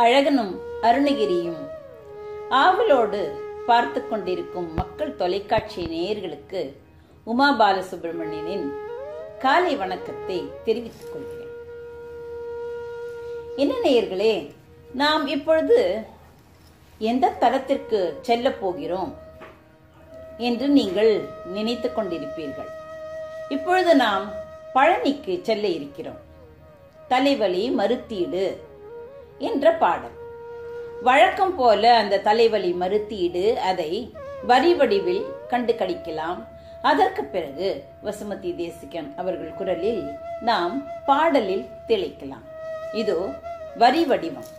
அழகனும் அருணகிரியும் ஆவலோடு பார்த்து கொண்டிருக்கும் மக்கள் தொலைக்காட்சி நேயர்களுக்கு உமா பாலசுப்ரமணியனின் காலை வணக்கத்தை தெரிவித்துக் கொள்கிறேன். என்ன நேயர்களே, நாம் இப்பொழுது எந்த தரத்திற்கு செல்ல போகிறோம் என்று நீங்கள் நினைத்துக் கொண்டிருப்பீர்கள். இப்பொழுது நாம் பழனிக்கு செல்ல இருக்கிறோம். தலைவலி மருத்தீடு என்ற பாடல். வழக்கம் போல அந்த தலைவலி மருத்தீடு அதை வரி வடிவில் கண்டு கழிக்கலாம். அதற்கு பிறகு வசுமதி தேசிகன் அவர்கள் குரலில் நாம் பாடலில் திளைக்கலாம். இதோ வரி வடிவம்.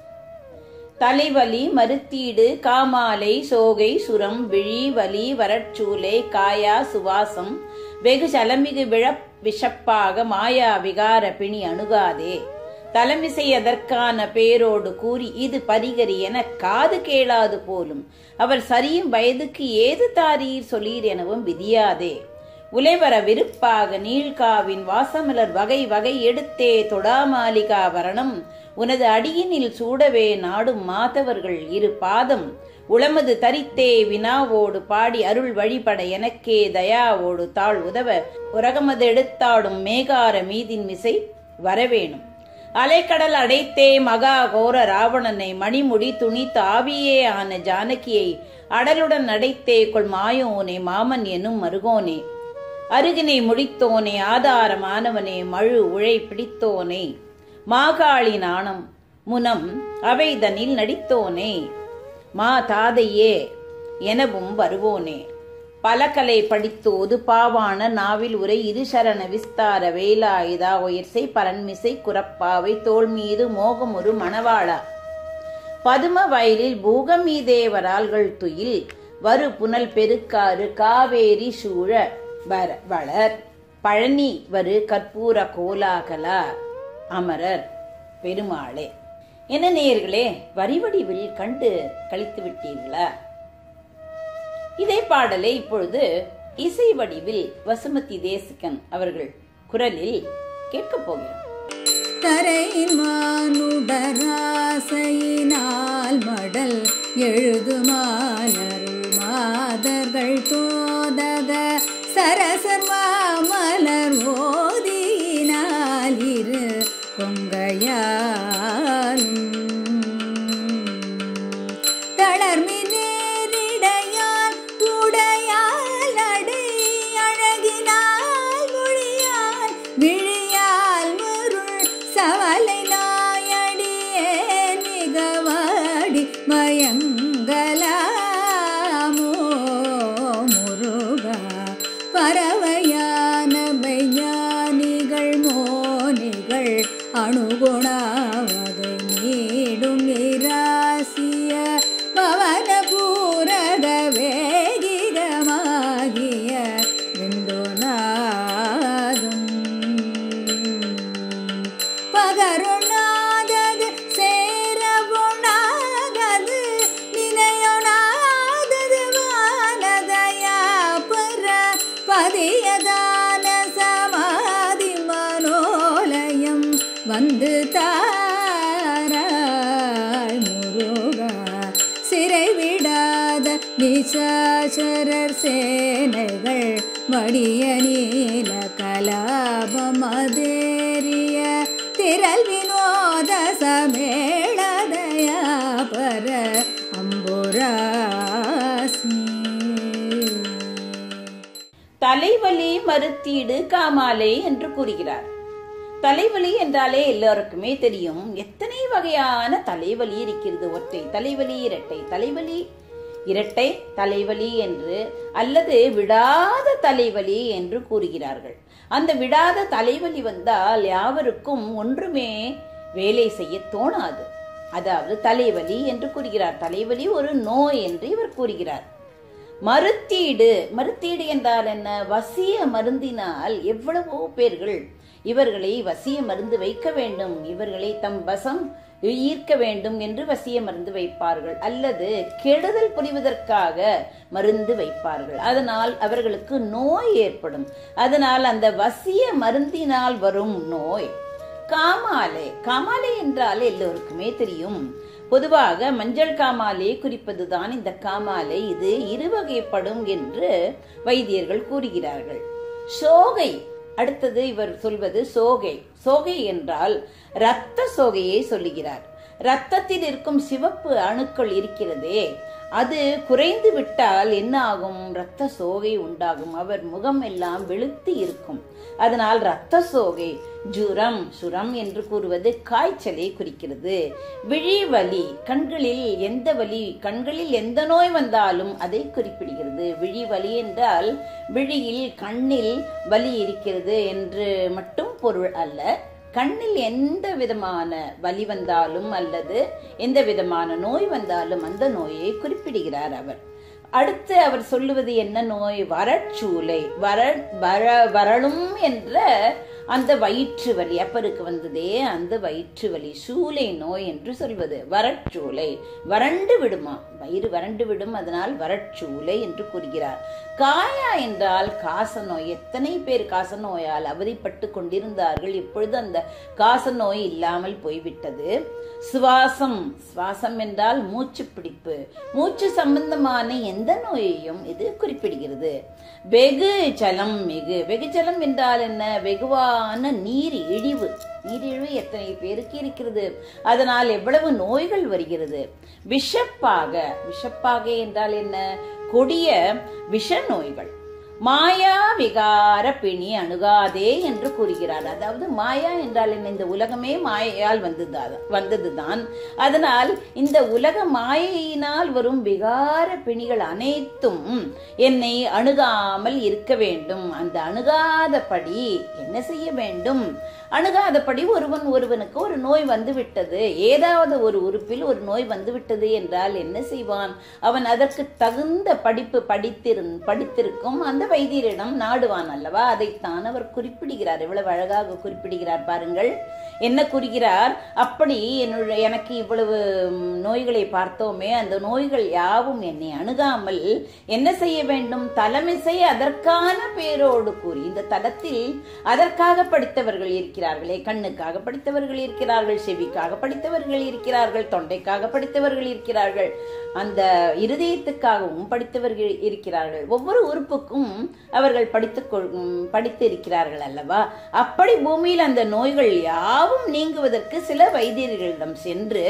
தலைவலி மருத்தீடு காமாலை சோகை சுரம் விழி வலி வரட்சூலை காயா சுவாசம் வெகு சலமிகு விஷப்பாக மாயா விகார பிணி அணுகாதே தலைமிசை அதற்கான பேரோடு கூறி இது பரிகரி என காது கேளாது போலும் அவர் சரியும் வயதுக்கு ஏது தாரீர் சொல்லீர் எனவும் விதியாதே உலைவர விருப்பாக நீழ்காவின் வாசமலர் வகை வகை எடுத்தே தொடாமாலிகா வரணம் உனது அடியினில் சூடவே நாடும் மாதவர்கள் இரு பாதம் உளமது தரித்தே வினாவோடு பாடி அருள் வழிபட எனக்கே தயாவோடு தாழ் உதவ உரகமது எடுத்தாடும் மேகார மீதின் மிசை வரவேணும் அலைக்கடல் அடைத்தே மகா கோர ராவணனை மணிமுடி துணி தாவியே ஆன ஜானகியை அடலுடன் அடைத்தே கொள் மாயோனே மாமன் எனும் மருகோனே அருகினை முடித்தோனே ஆதாரமானவனே மழு உழை பிடித்தோனே மாகாளி நாணம் முனம் அவைதனில் நடித்தோனே மா தாதையே எனவும் வருவோனே பலகலை படித்தோது பாவான நாவில் உரை இரு சரண விஸ்தார வேலாயுதா உயிர்சை பரன்மிசை குரப்பாவை தோல் மீது மோகமுறு மணவாளா பதும வயலில் பூகமீதேவரால்கள் துயில் வரு புனல் பெருக்காறு காவேரி சூழ வளர் பழனி வரு கற்பூர கோலாகலா அமரர் பெருமாளே. என்ன நேயர்களே, வரிவடிவில் கண்டு கழித்து விட்டீர்களா? இதே பாடலை இப்பொழுது இசை வடிவில் வசுமதி தேசிகன் அவர்கள் குரலில் கேட்கப் போகிறோம். தரையின் மானுடராசையினால் மடல் எழுதுமாலர் மாதர்கள் தோதக சரசர் மாமலர் ஓதியினால் இரு கொங்கையாலும் தளர்மினேரிடையால் உடையால் அடை அழகினால் மொழியால் விழியால் முருள் சவலை நாயடியே மிகவாடி மயங்கலாமோ முருகா பறவையான ஞானிகள் மோனிகள் அணுகுணாவதை நீடும் நிராசிய பவன பூரக வேகிகமாகிய விந்துநாதம் பகருணாதது சேரவுணாகது நினையொணாதது வானதயா பர பதியதான சமாதி மனோலயம் வந்து தாராய் முருகா சிறை விடாத நிசாசரர் சேனைகள் மடிய நீல கலாபமதேரிய திரள் வினோத சமேளதயா பர அம்புராசி. தலைவலி மருத்தீடு காமாலை என்று கூறுகிறார். தலைவலி என்றாலே எல்லாருக்குமே தெரியும். எத்தனை வகையான தலைவலி இருக்கிறது. ஒற்றை தலைவலி, இரட்டை தலைவலி, இரட்டை தலைவலி என்று அல்லது விடாத தலைவலி என்று கூறுகிறார்கள். அந்த விடாத தலைவலி வந்தால் யாவருக்கும் ஒன்றுமே வேலை செய்ய தோணாது. அதாவது தலைவலி என்று கூறுகிறார். தலைவலி ஒரு நோய் என்று இவர் கூறுகிறார். மருத்தீடு, மருத்தீடு என்றால் என்ன? வசிய மருந்தினால் எவ்வளவோ பேர்கள் இவர்களை வசிய மருந்து வைக்க வேண்டும், இவர்களை தம் வசம் ஈர்க்க வேண்டும் என்று வசிய மருந்து வைப்பார்கள், அல்லது கெடுதல் புரிவதற்காக மருந்து வைப்பார்கள். அதனால் அவர்களுக்கு நோய் ஏற்படும். அதனால் அந்த வசிய மருந்தினால் வரும் நோய் காமாலை. காமாலை என்றால் எல்லோருக்குமே தெரியும். பொதுவாக மஞ்சள் காமாலை குறிப்பதுதான் இந்த காமாலை. இது இருவகைப்படும் என்று வைத்தியர்கள் கூறுகிறார்கள். சோகை, அடுத்தது இவர் சொல்வது சோகை. சோகை என்றால் இரத்த சோகையை சொல்லுகிறார். இரத்தத்தில் இருக்கும் சிவப்பு அணுக்கள் இருக்கிறதே, அது குறைந்து விட்டால் என்ன ஆகும்? இரத்த சோகை உண்டாகும். அவர் முகம் எல்லாம் வெளுத்து இருக்கும். அதனால் இரத்த சோகை. ஜுரம், சுரம் என்று கூறுவது காய்ச்சலை குறிக்கிறது. விழி வலி, கண்களில் எந்த வலி, கண்களில் எந்த நோய் வந்தாலும் அதை குறிப்பிடுகிறது. விழி வலி என்றால் விழியில் கண்ணில் வலி இருக்கிறது என்று மட்டும் பொருள் அல்ல. கண்ணில் எந்த விதமான வலி வந்தாலும் அல்லது எந்த விதமான நோய் வந்தாலும் அந்த நோயை குறிப்பிடுகிறார் அவர். அடுத்து அவர் சொல்லுவது என்ன நோய்? வறட்சூலை. வரளும் என்ற அந்த வயிற்று வலி, அப்பருக்கு வந்ததே அந்த வயிற்று வலி, சூளை நோய் என்று சொல்வது. வறட்சூலை, வறண்டு விடுமா, வயிறு வறண்டு விடும், அதனால் வறட்சூலை என்று கூறுகிறார். காயா என்றால் காச நோய். எத்தனை பேர் காச நோயால் அவதிப்பட்டு கொண்டிருந்தார்கள், இப்பொழுது அந்த காச நோய் இல்லாமல் போய்விட்டது. சுவாசம், சுவாசம் என்றால் மூச்சு பிடிப்பு, மூச்சு சம்பந்தமான எந்த நோயையும் இது குறிப்பிடுகிறது. வெகு ஜலம், மிகு, வெகு ஜலம் என்றால் என்ன? வெகுவான நீர் இழிவு. நீரிழிவு எத்தனை பேருக்கு இருக்கிறது, அதனால் எவ்வளவு நோய்கள் வருகிறது. விஷப்பாக, விஷப்பாக என்றால் என்ன? கொடிய விஷ நோய்கள். மாயா விகார பிணி அணுகாதே என்று கூறுகிறார். அதாவது மாயா என்றால் என்ன? இந்த உலகமே மாயையால் வந்ததுதான். அதனால் இந்த உலக மாயையினால் வரும் விகார பிணிகள் அனைத்தும் என்னை அணுகாமல் இருக்க வேண்டும். அந்த அணுகாதபடி என்ன செய்ய வேண்டும்? அணுகாதபடி ஒருவனுக்கு ஒரு நோய் வந்துவிட்டது, ஏதாவது ஒரு உறுப்பில் ஒரு நோய் வந்துவிட்டது என்றால் என்ன செய்வான்? அவன் அதற்கு தகுந்த படிப்பு படித்திருக்கும் அந்த வைத்தியரிடம் நாடுவான் அல்லவா? அதைத்தான் அவர் குறிப்பிடுகிறார். எவ்வளவு அழகாக குறிப்பிடுகிறார் பாருங்கள். என்ன கூறுகிறார்? அப்படி எனக்கு இவ்வளவு நோய்களை பார்த்தோமே, அந்த நோய்கள் யாவும் என்னை அணுகாமல் என்ன செய்ய வேண்டும்? தலமிசை அதற்கான பேரோடு கூறி, இந்த தலத்தில் அதற்காக படித்தவர்கள் இருக்கிறார்களே, கண்ணுக்காக படித்தவர்கள் இருக்கிறார்கள், செவிக்காக படித்தவர்கள் இருக்கிறார்கள், தொண்டைக்காக படித்தவர்கள் இருக்கிறார்கள், அந்த இருதயத்துக்காகவும் படித்தவர்கள் இருக்கிறார்கள். ஒவ்வொரு உறுப்புக்கும் அவர்கள் படித்து இருக்கிறார்கள் அல்லவா? அப்படி பூமியில் அந்த நோய்கள் யாவும் நீங்குவதற்கு சில வைத்தியர்களிடம் சென்று,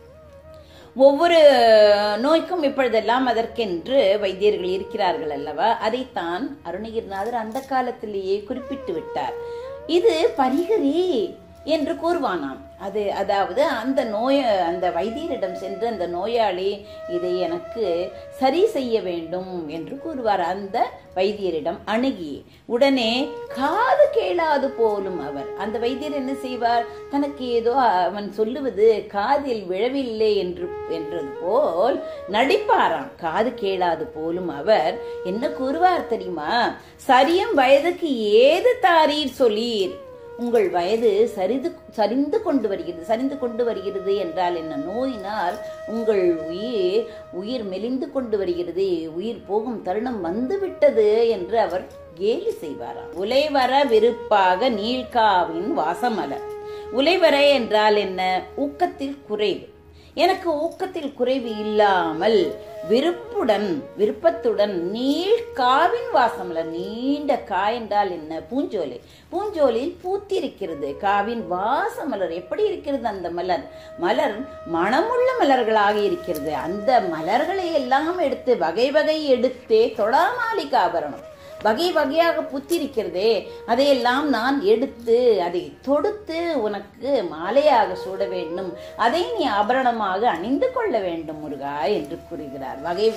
ஒவ்வொரு நோய்க்கும் இப்பொழுதெல்லாம் அதற்கென்று வைத்தியர்கள் இருக்கிறார்கள் அல்லவா? அதைத்தான் அருணகிரிநாதர் அந்த காலத்திலேயே குறிப்பிட்டு விட்டார். இது பரிகரி என்று கூறுவானாம். அதாவது அந்த வைத்தியரிடம் சென்று அந்த நோயாளி இதை எனக்கு சரி செய்ய வேண்டும் என்று கூறுவார். அந்த வைத்தியரிடம் அணுகி உடனே காது கேளாது போலும் அவர், அந்த வைத்தியர் என்ன செய்வார்? தனக்கு ஏதோ அவன் சொல்லுவது காதில் விழவில்லை என்றது போல் நடிப்பாராம். காது கேளாது போலும் அவர் என்ன கூறுவார் தெரியுமா? சரியும் வயதுக்கு ஏது தாரீர் சொல்லீர், உங்கள் வயது சரிந்து கொண்டு வருகிறது என்றால் என்ன? நோயினால் உங்கள் உயிர் மெலிந்து கொண்டு வருகிறது, உயிர் போகும் தருணம் வந்துவிட்டது என்று அவர் கேலி செய்வாராம். உலைவர விருப்பாக நீழ்காவின் வாசமலர். உலைவர என்றால் என்ன? ஊக்கத்தில் குறைவு. எனக்கு ஊக்கத்தில் குறைவு இல்லாமல் விருப்பத்துடன் நீழ்காவின் வாசமலர். நீண்ட காய் என்றால் என்ன? பூஞ்சோலை. பூஞ்சோலில் பூத்திருக்கிறது காவின் வாசமலர். எப்படி இருக்கிறது அந்த மலர்? மனமுள்ள மலர்களாக இருக்கிறது. அந்த மலர்களை எல்லாம் எடுத்து வகை எடுத்தே தொடாமாலிகா ஆபரணம் வகை வகையாக புத்திருக்கிறதே, அதையெல்லாம் நான் எடுத்து அதை தொடுத்து உனக்கு மாலையாக சூட வேண்டும், அதை நீ ஆபரணமாக அணிந்து கொள்ள வேண்டும் முருகா என்று கூறுகிறார். வகை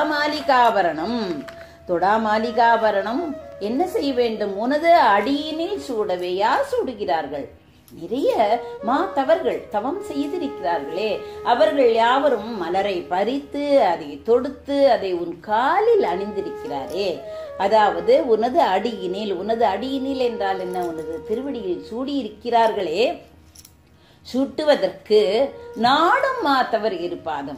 தொடாமாலிகாபரணம் என்ன செய்ய வேண்டும்? உனது அடியினில் சூடவே. யார் சூடுகிறார்கள்? நிறைய தவம் செய்திருக்கிறார்களே, அவர்கள் யாவரும் மலரை பறித்து அதை தொடுத்து அதை உன் காலில் அணிந்திருக்கிறாரே. அதாவது உனது அடியினில் என்றால் என்ன? உனது திருவடியில் சூடியிருக்கிறார்களே, சூட்டுவதற்கு நாடும் மாத்தவர் இருப்பாதம்.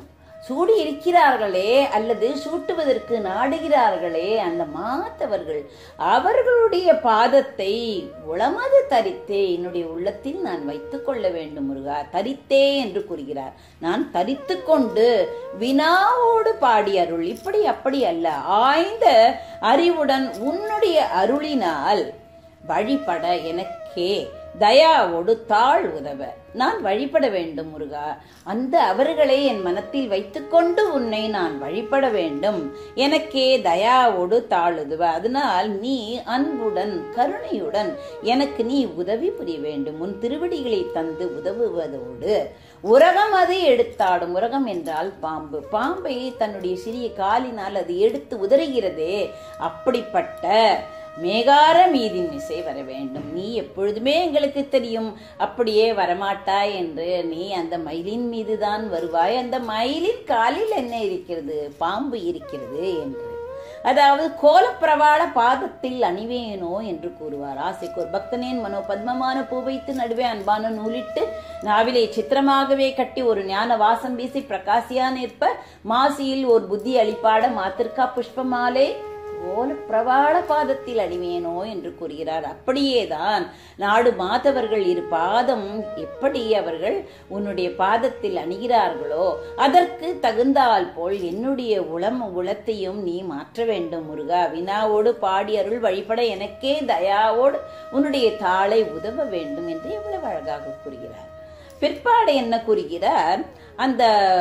சூடி இருக்கிறார்களே அல்லது சூட்டுவதற்கு நாடுகிறார்களே அந்த மாதவர்கள், அவர்களுடைய பாதத்தை உளமது தரித்தே என்னுடைய உள்ளத்தில் நான் வைத்துக் கொள்ள வேண்டும் முருகா. தரித்தே என்று கூறுகிறார். நான் தரித்து கொண்டு வினாவோடு பாடி அருள். இப்படி அப்படி அல்ல, ஆய்ந்த அறிவுடன் உன்னுடைய அருளினால் வழிபட எனக்கே தயாவோடு தாழ் உதவ நான் வழிபட வேண்டும் முருகா. அந்த அவர்களை என் மனத்தில் வைத்துக்கொண்டு உன்னை நான் வழிபட வேண்டும். எனக்கே தயாவோடு தாழ் உதவ. அதனால் நீ அன்புடன் கருணையுடன் எனக்கு நீ உதவி புரிய வேண்டும். உன் திருவடிகளை தந்து உதவுவதோடு உரகம் அதை எடுத்தாடும். உரகம் என்றால் பாம்பு. பாம்பை தன்னுடைய சிறிய காலினால் அது எடுத்து உதறுகிறதே, அப்படிப்பட்ட மேகார மீதின் இசை வர வேண்டும். நீ எப்பொழுதுமே எங்களுக்கு தெரியும் அப்படியே வரமாட்டாய் என்று. நீ அந்த மயிலின் மீதுதான் வருவாய். அந்த மயிலின் காலில் என்ன இருக்கிறது? பாம்பு இருக்கிறது என்று. அதாவது கோலப்பிரவாள பாதத்தில் அணிவேனோ என்று கூறுவார். ஆசைக்கு ஒரு பக்தனேன் மனோ பத்மமான பூ வைத்து நடுவே அன்பான நூலிட்டு நாவிலே சித்திரமாகவே கட்டி ஒரு ஞான வாசம் வீசி பிரகாசியா நிற்ப மாசியில் ஒரு புத்தி அளிப்பாட மாத்திருக்கா புஷ்பமாலே கோல பிரவாள பாதத்தில் அணிவேனோ என்று கூறுகிறார். அப்படியேதான் நாடு மாதவர்கள் இரு பாதம் எப்படி அவர்கள் உன்னுடைய பாதத்தில் அணிகிறார்களோ அதற்கு தகுந்தால் போல் என்னுடைய உளத்தையும் நீ மாற்ற வேண்டும் முருகா. வினாவோடு பாடி அருள் வழிபட எனக்கே தயாவோடு உன்னுடைய தாளை உதவ வேண்டும் என்று எவ்வளவு அழகாக கூறுகிறார். பிற்பாடு என்ன கூறுகிறார்? அந்த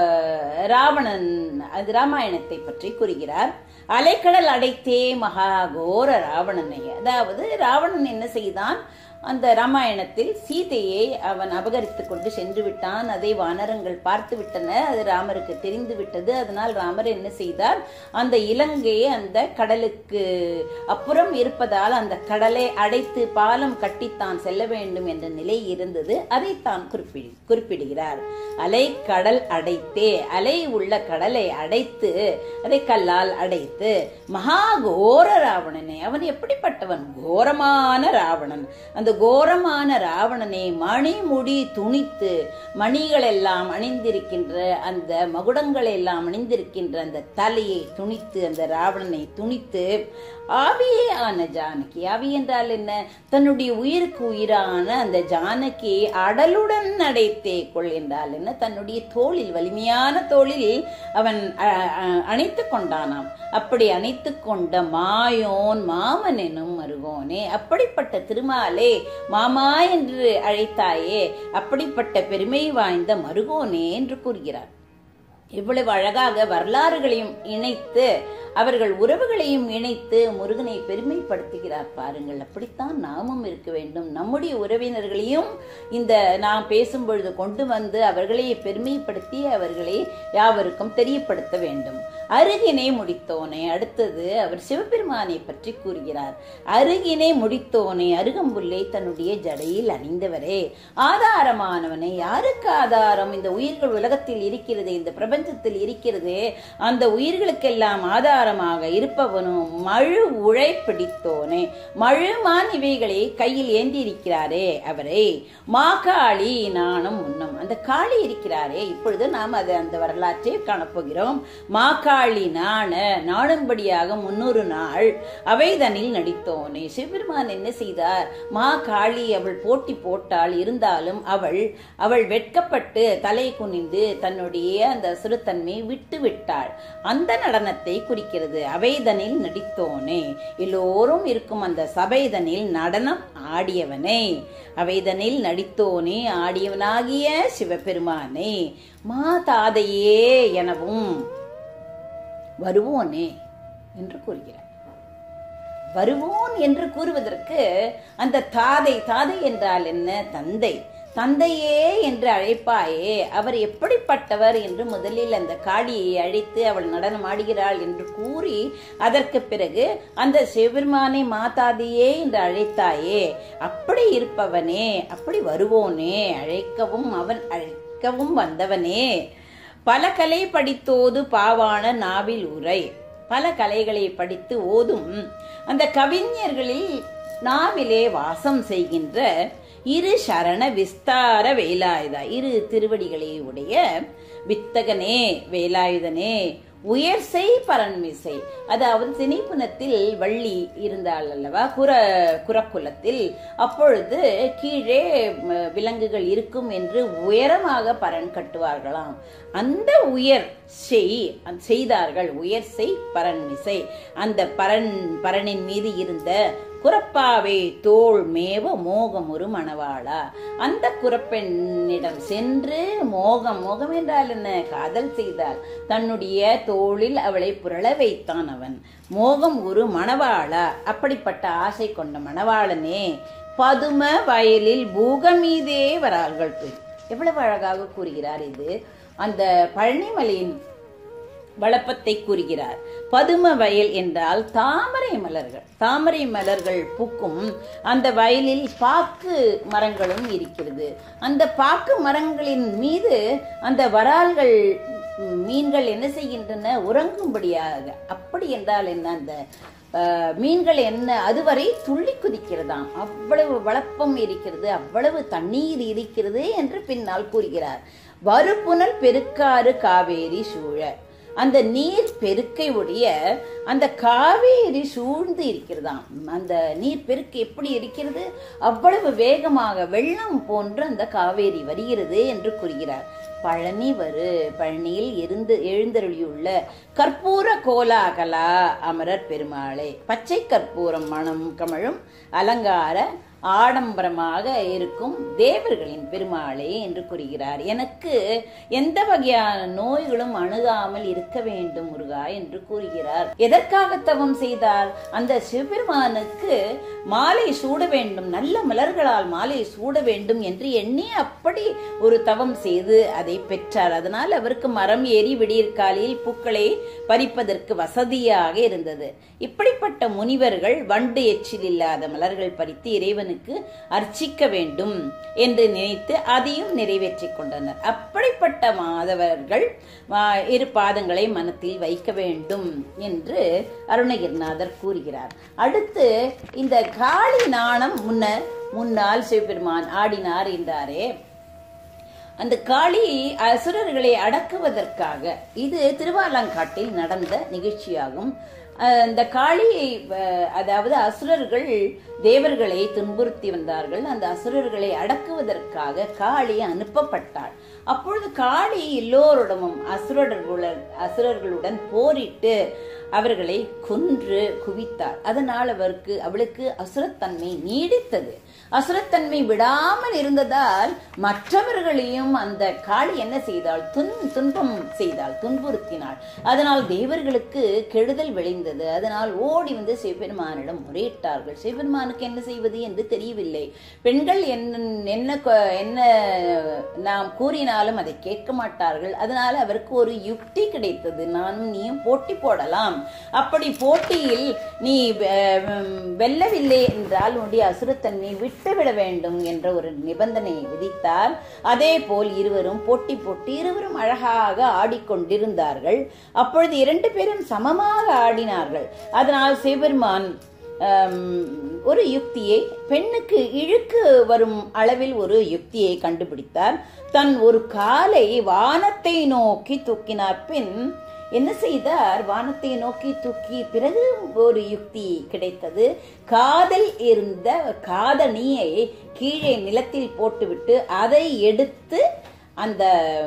ராவணன், அது ராமாயணத்தை பற்றி கூறுகிறார். அலைக்கடல் அடைத்தே மகாகோர ராவணனை. அதாவது ராவணன் என்ன செய்தான்? அந்த ராமாயணத்தில் சீதையை அவன் அபகரித்துக் கொண்டு சென்று விட்டான். அதை வானரங்கள் பார்த்து விட்டன. அது ராமருக்கு தெரிந்து விட்டது. அதனால் ராமர் என்ன செய்தார்? அந்த இலங்கையை அந்த கடலுக்கு அப்புறம் இருப்பதால் அந்த கடலை அடைத்து பாலம் கட்டித்தான் செல்ல வேண்டும் என்ற நிலை இருந்தது. அதைத்தான் குறிப்பிடுகிறார். அலை கடல் அடைத்தே, அலை உள்ள கடலை அடைத்து அதை கல்லால் அடைத்து மகாகோர ராவணனை. அவன் எப்படிப்பட்டவன்? கோரமான ராவணன். அந்த கோரமான ராவணனை மணிமுடி துணித்து, மணிகள் எல்லாம் அணிந்திருக்கின்ற அந்த மகுடங்கள் எல்லாம் அணிந்திருக்கின்ற அந்த தலையை துணித்து, அந்த ராவணனை துணித்து ஆவியே ஆன ஜானகி. ஆவி என்றால் என்ன? தன்னுடைய உயிருக்கு உயிரான அந்த ஜானகி அடலுடன் அடைத்தே கொள் என்றால் என்ன? தன்னுடைய தோளில், வலிமையான தோளில் அவன் அணைத்து கொண்டானாம். அப்படி அணைத்து கொண்ட மாயோன் மாமன் எனும் மருகோனே. அப்படிப்பட்ட திருமாலே மாமா என்று அழைத்தாயே, அப்படிப்பட்ட பெருமை வாய்ந்த மருகோனே என்று கூறுகிறார். இவ்வளவு அழகாக வரலாறுகளையும் இணைத்து அவர்கள் உறவுகளையும் இணைத்து முருகனை பெருமைப்படுத்துகிறார் பாருங்கள். அப்படித்தான் நாமும் இருக்க வேண்டும். நம்முடைய உறவினர்களையும் இந்த நாம் பேசும் பொழுது கொண்டு வந்து அவர்களை பெருமைப்படுத்தி அவர்களை யாவருக்கும் தெரியப்படுத்த வேண்டும். அருகினை முடித்தோனே. அடுத்தது அவர் சிவபெருமானை பற்றி கூறுகிறார். அருகினை முடித்தோனே, அருகம்புல்லை தன்னுடைய ஜடையில் அணிந்தவரே, ஆதாரமானவனே. யாருக்கு ஆதாரம்? இந்த உயிர்கள் உலகத்தில் இருக்கிறது, இந்த பிரபஞ்சத்தில் இருக்கிறது. அந்த உயிர்களுக்கெல்லாம் ஆதாரமாக இருப்பவனும் மழு உழை பிடித்தோனே. மழுமான் இவைகளை கையில் ஏந்தி இருக்கிறாரே அவரை. மாகாளி நானும் முன்னம். அந்த காளி இருக்கிறாரே, இப்பொழுது நாம் அந்த வரலாற்றை காணப்போகிறோம். மாகாளி நாணும்படியாக 300 நாள் அவைதனில் நடித்தோனே. சிவபெருமான் என்ன செய்தார்? மாகாளி அவள் போட்டி போட்டாள். இருந்தாலும் அவள் வெட்கப்பட்டு தலை குனிந்து தன்னுடைய அந்த சுருத்தன்மை விட்டு விட்டாள். அந்த நடனத்தை குறிக்கிறது. அவைதனில் நடித்தோனே. எல்லோரும் இருக்கும் அந்த சபைதனில் நடனம் ஆடியவனே. அவைதனில் நடித்தோனே, ஆடியவனாகிய சிவபெருமானே. மாதாதையே எனவும் வருவோனே என்று கூறுகிறார். வருவோன் என்று கூறுவதற்கு அந்த தாதை என்றால் என்ன? தந்தை. தந்தையே என்று அழைப்பாயே, அவர் எப்படிப்பட்டவர் என்று முதலில் அந்த காளியை அழைத்து அவள் நடனம் ஆடுகிறாள் என்று கூறி அதற்கு பிறகு அந்த சிவபெருமானை மாதாதியே என்று அழைத்தாயே, அப்படி இருப்பவனே, அப்படி வருவோனே, அழைக்கவும் வந்தவனே. பல கலை படித்தோது பாவான நாவில் உரை. பல கலைகளை படித்து ஓதும் அந்த கவிஞர்களில் நாவிலே வாசம் செய்கின்ற இரு சரண விஸ்தார வேலாயுதா, இரு திருவடிகளை உடைய வித்தகனே வேலாயுதனே உயர் செய் பரன்மிசை. அதாவது திணைப்புணத்தில் வள்ளி இருந்தாள் அல்லவா குரக்குலத்தில். அப்பொழுது கீழே விலங்குகள் இருக்கும் என்று உயரமாக பரன் கட்டுவார்களாம். அந்த உயர் செய்தார்கள். உயர் செய் பரன்மிசை. அந்த பரனின் மீது இருந்த குரப்பாவே தோள் மேவ மோகம் ஒரு மணவாளா. அந்த குரப்பெண்ணிடம் சென்று மோகம் என்றால் என்ன? காதல் செய்தால் தன்னுடைய தோளில் அவளை புரள வைத்தான் அவன். மோகம் ஒரு மணவாளா. அப்படிப்பட்ட ஆசை கொண்ட மணவாளனே பதும வயலில் பூகமீதே வரால்கள். எவ்வளவு அழகாக கூறுகிறார் இது. அந்த பழனிமலையின் வளப்பத்தை கூறுகிறார். பதும வயல் என்றால் தாமரை மலர்கள் பூக்கும் அந்த வயலில் பாக்கு மரங்களும் இருக்கிறது. அந்த பாக்கு மரங்களின் மீது அந்த வரால்கள் மீன்கள் என்ன செய்கின்றன? உறங்கும்படியாக. அப்படி என்றால் என்ன? அந்த மீன்கள் என்ன அதுவரை துள்ளி குதிக்கிறதாம். அவ்வளவு வளப்பம் இருக்கிறது, அவ்வளவு தண்ணீர் இருக்கிறது என்று பின்னால் கூறுகிறார். வருப்புனல் பெருக்காறு காவேரி சூழ. அந்த நீர் பெருக்கை உடைய அந்த காவேரி சூழ்ந்து இருக்கிறதாம். அந்த நீர் பெருக்கு எப்படி இருக்கிறது? அவ்வளவு வேகமாக வெள்ளம் போன்று அந்த காவேரி வருகிறது என்று கூறுகிறார். பழனியில் எழுந்தருளியுள்ள கற்பூர கோலாகலா அமரர் பெருமாளே. பச்சை கற்பூரம் மணம் கமழும் அலங்கார ஆடம்பரமாக இருக்கும் தேவர்களின் பெருமாளே என்று கூறுகிறார். எனக்கு எந்த வகையான நோய்களும் அணுகாமல் இருக்க வேண்டும் முருகா என்று கூறுகிறார். எதற்காக தவம் செய்தார்? அந்த சிவபெருமானுக்கு மாலை சூட வேண்டும், நல்ல மலர்களால் மாலை சூட வேண்டும் என்று எண்ணி அப்படி ஒரு தவம் செய்து அதை பெற்றார். அதனால் அவருக்கு மரம் ஏறி விடியற்காலையில் பூக்களை பறிப்பதற்கு வசதியாக இருந்தது. இப்படிப்பட்ட முனிவர்கள் வண்டு எச்சில் இல்லாத மலர்கள் பறித்து இறைவனுக்கு அர்ச்சிக்க வேண்டும் என்று நினைத்து அதையும் நிறைவேற்றிக் கொண்டனர். அப்படிப்பட்ட மாதவர்கள் இரு பாதங்களை மனத்தில் வைக்க வேண்டும் என்று அருணகிரிநாதர் கூறுகிறார். அடுத்து இந்த காளி நாணம் முன்னால் சிவபெருமான் ஆடினார் என்றாரே, அந்த காளி அசுரர்களை அடக்குவதற்காக, இது திருவாலங்காட்டில் நடந்த நிகழ்ச்சியாகும். அந்த காளியை, அதாவது அசுரர்கள் தேவர்களை துன்புறுத்தி வந்தார்கள். அந்த அசுரர்களை அடக்குவதற்காக காளி அனுப்பப்பட்டாள். அப்பொழுது காளி எல்லோருடமும் அசுரர்களுடன் போரிட்டு அவர்களை கொன்று குவித்தார். அதனால் அவளுக்கு அசுரத்தன்மை நீடித்தது. அசுரத்தன்மை விடாமல் இருந்ததால் மற்றவர்களையும் அந்த காளி என்ன செய்தாள்? துன்பம் செய்தாள், துன்புறுத்தினாள். அதனால் தேவர்களுக்கு கெடுதல் விளைந்தது. அதனால் ஓடி வந்து சிவபெருமானிடம் முறையிட்டார்கள். சிவபெருமானுக்கு என்ன செய்வது என்று தெரியவில்லை. பெண்கள் என்ன நாம் கூறினாலும் அதை கேட்க மாட்டார்கள். அதனால அவருக்கு ஒரு யுக்தி கிடைத்தது. நானும் நீயும் போட்டி போடலாம். அப்படி போட்டியில் நீ வெல்லவில்லை என்றால் உன்னுடைய அசுரத்தன்மை விட்டுவிட வேண்டும் என்ற ஒரு நிபந்தனையை விதித்தார். அதே போல் இருவரும் போட்டி போட்டு இருவரும் அழகாக ஆடிக்கொண்டிருந்தார்கள். அப்பொழுது இரண்டு பேரும் சமமாக ஆடினார்கள். அதனால் சிவபெருமான் ஒரு யுக்தியை, பெண்ணுக்கு இழுக்கு வரும் அளவில் ஒரு யுக்தியை கண்டுபிடித்தார். தன் ஒரு காலை வானத்தை நோக்கி தூக்கினார். பின் என்ன செய்தார்? வானத்தை நோக்கி தூக்கி பிறகு ஒரு யுக்தி கிடைத்தது. காதில் இருந்த காதணியை கீழே நிலத்தில் போட்டுவிட்டு அதை எடுத்து அந்த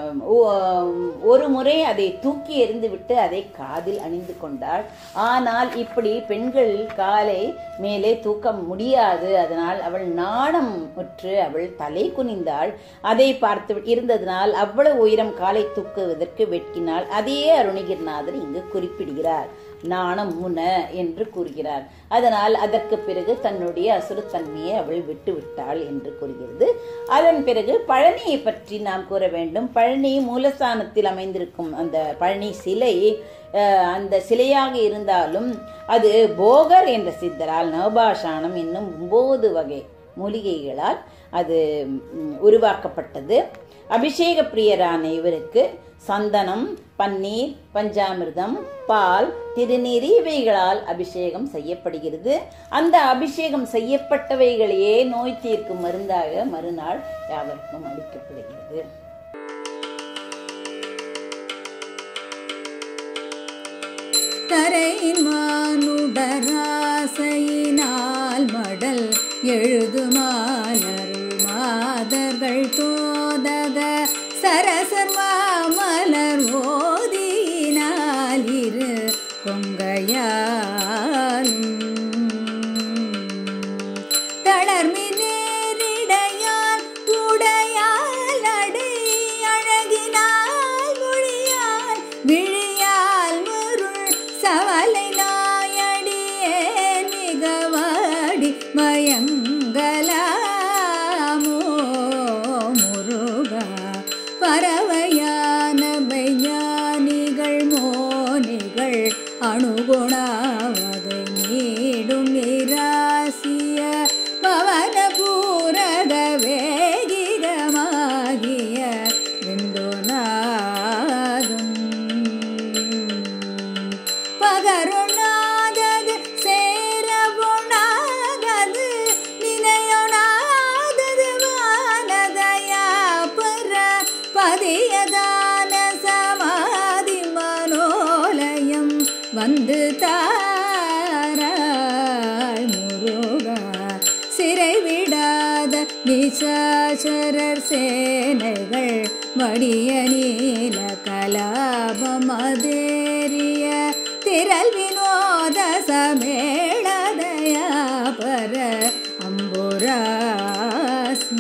ஒரு முறை அதை தூக்கி எறிந்து விட்டு அதை காதில் அணிந்து கொண்டாள். ஆனால் இப்படி பெண்கள் காலை மேலே தூக்க முடியாது. அதனால் அவள் நாணம் உற்று அவள் தலை குனிந்தாள். அதை பார்த்து இருந்ததனால் அவ்வளவு உயரம் காலை தூக்குவதற்கு வெட்கினாள். அதையே அருணகிரிநாதர் இங்கு குறிப்பிடுகிறார். நாணம் முன என்று கூறுகிறார். அதனால் அதற்கு பிறகு தன்னுடைய அசுரத்தன்மையை அவள் விட்டுவிட்டாள் என்று கூறுகிறது. அதன் பிறகு பழனியை பற்றி நாம் கூற வேண்டும். பழனி மூலஸ்தானத்தில் அமைந்திருக்கும் அந்த பழனி சிலை, அந்த சிலையாக இருந்தாலும் அது போகர் என்ற சித்தரால் நவபாஷானம் என்னும் 9 வகை மூலிகைகளால் அது உருவாக்கப்பட்டது. அபிஷேக பிரியரான இவருக்கு சந்தனம், பன்னீர், பஞ்சாமிர்தம், பால், திருநீர் இவைகளால் அபிஷேகம் செய்யப்படுகிறது. அந்த அபிஷேகம் செய்யப்பட்டவைகளையே நோய் தீர்க்கும் மருந்தாக மறுநாள் யாவருக்கும் அளிக்கப்படுகிறது. தரையின் மானுடராசையினால் மடல் எழுதுமாலருள் மாதர்கள் தோதக சரசர் மாமலர் ஓதியினால் இரு கொங்கையாலும் தளர்மி நேரிடையால் உடையால் அடை அழகினால் மொழியால் விழியால் முருள் சவலை நாயடியே மிகவாடி மயங்கலாமோ முருகா பறவையான ஞானிகள் மோனிகள் அணுகுணாவதை நீடும் நிராசிய பவன பூரக வேகிகமாகிய விந்துநாதம் பகருணாதது சேரவுணாதது நினையொணாதது வானதயா பர பதியதான சமாதி மனோலயம் வந்து தாராய் முருகா சிறை விடாத நிசாசரர் சேனைகள் மடிய நீல கலாபமதேறிய திரள் வினோத சமேளதயா பர அம்புராசி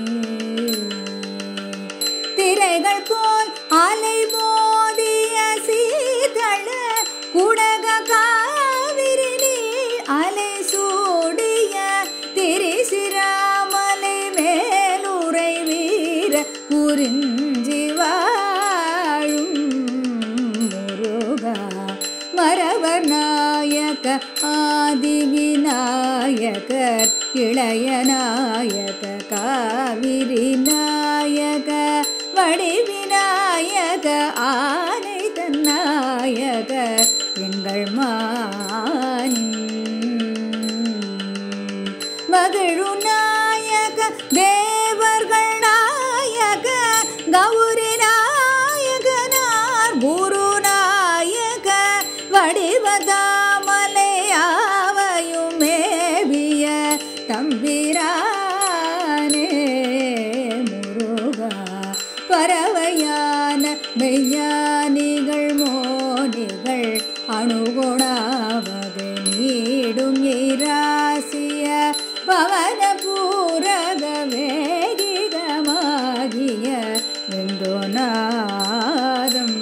திரைகள் போல் அலை மோதிய சீதள குடக காவிரி நீர் அலை சூடிய திரிசிராமலை மேலுரை வீர குறிஞ்சி வாழும் முருகா மரவர் நாயக ஆதி விநாயகர் இளைய நாயக காவிரி நாயக வடி விநாயக ஆனை தன்னாயக எங்கள் மானி மகிழு நாயக தேவர்கள் நாயக கௌரி நாயகனார் குரு நாயக வடிவதாமலையாவையும் மேவிய தம்பிரானே முருகா பறவையான மெய்ஞானிகள் மோனிகள் அணுகுணாவதை நீடும் இராசிய பவன பூரக வேகிகமாகிய விந்துநாதம்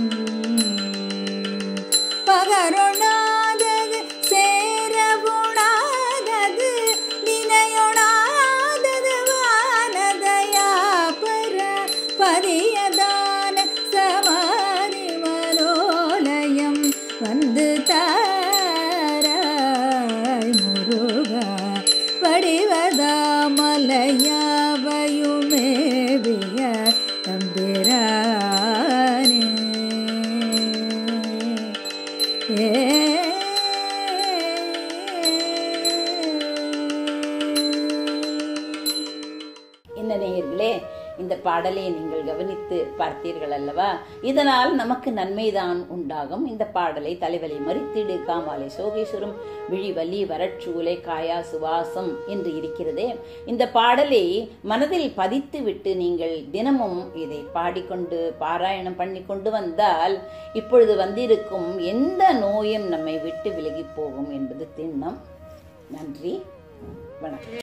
பகருணாதது சேரவுணாதது நினையொணாதது வானதயா பர பதியதான சமாதி மனோலயம் வந்து தாராய் முருகா வடிவதாமலையாவையுமேவிய தம்பிரானே என்ன நேயர்களே, இந்த பாடலை நீங்கள் கவனித்து பார்த்தீர்கள் அல்லவா? இதனால் நமக்கு நன்மைதான் உண்டாகும். இந்த பாடலை தலைவலி மறித்திடு காமாலை சோகேஸ்வரம் விழிவலி வரட்சூலை காயா சுவாசம் என்று இருக்கிறதே, இந்த பாடலை மனதில் பதித்து விட்டு நீங்கள் தினமும் இதை பாடிக்கொண்டு பாராயணம் பண்ணி கொண்டு வந்தால் இப்பொழுது வந்திருக்கும் எந்த நோயும் நம்மை விட்டு விலகி போகும் என்பது திண்ணம். நன்றி, வணக்கம்.